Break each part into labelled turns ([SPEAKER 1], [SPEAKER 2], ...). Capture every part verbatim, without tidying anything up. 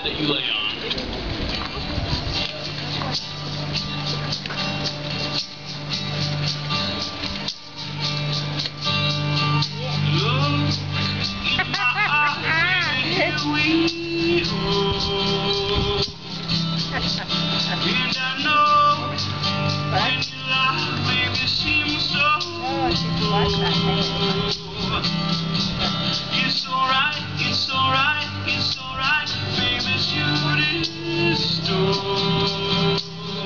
[SPEAKER 1] that you lay on.
[SPEAKER 2] And I know when you laugh, baby, it seems so. It's alright, it's alright, it's alright, baby, shoot it store.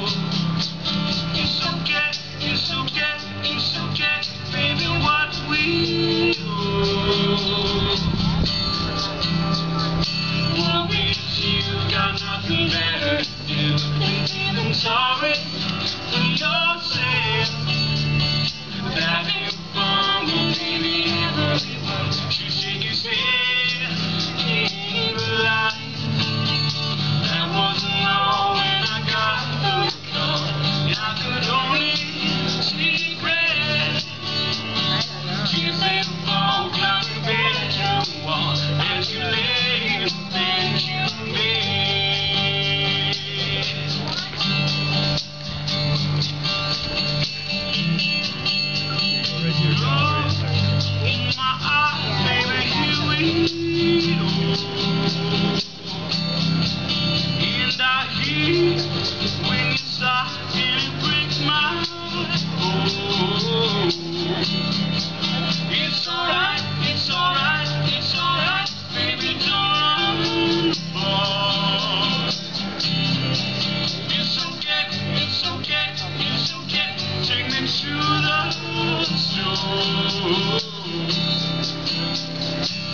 [SPEAKER 2] It's okay, it's okay, it's okay, baby, what we do. Well, with you, got nothing better to do than feeling sorry for yourself. That ain't fun, but baby, everyone should shake his head. Ain't alive. That wasn't all when I got the call. I could only see red. She said, fall down the bedroom wall as you lay in the bed you made. In my eyes, baby, here we go. And I hear when you sigh and it breaks my heart. Oh, it's alright, it's alright, it's alright, baby, don't run far. It's okay, it's okay, it's okay, take me to the store.